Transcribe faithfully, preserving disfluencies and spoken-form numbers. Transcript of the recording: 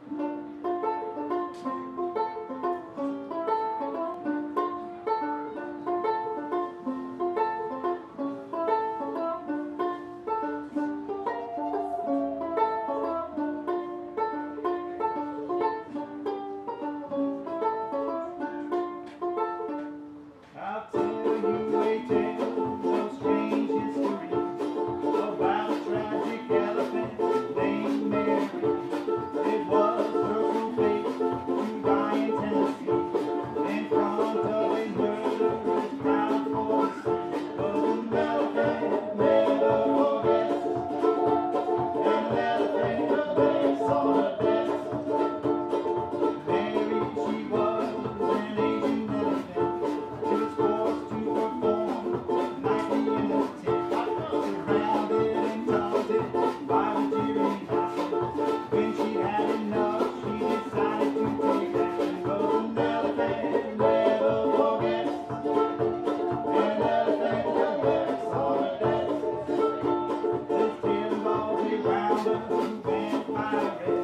I'll tell you a tale of strange history about a tragic elephant named Mary. It was her true fate to die in Tennessee in front of a murderous crowd for to see. But an elephant never forgets, and an elephant begs on her death. Mary, she was an Asian elephant. She was forced to perform nightly in a tent, surrounded and taunted by the jeering crowd. When she had enough, she decided to take action. But an elephant never forgets, an elephant collects all her debts. This tale involves a rounder who went pirate.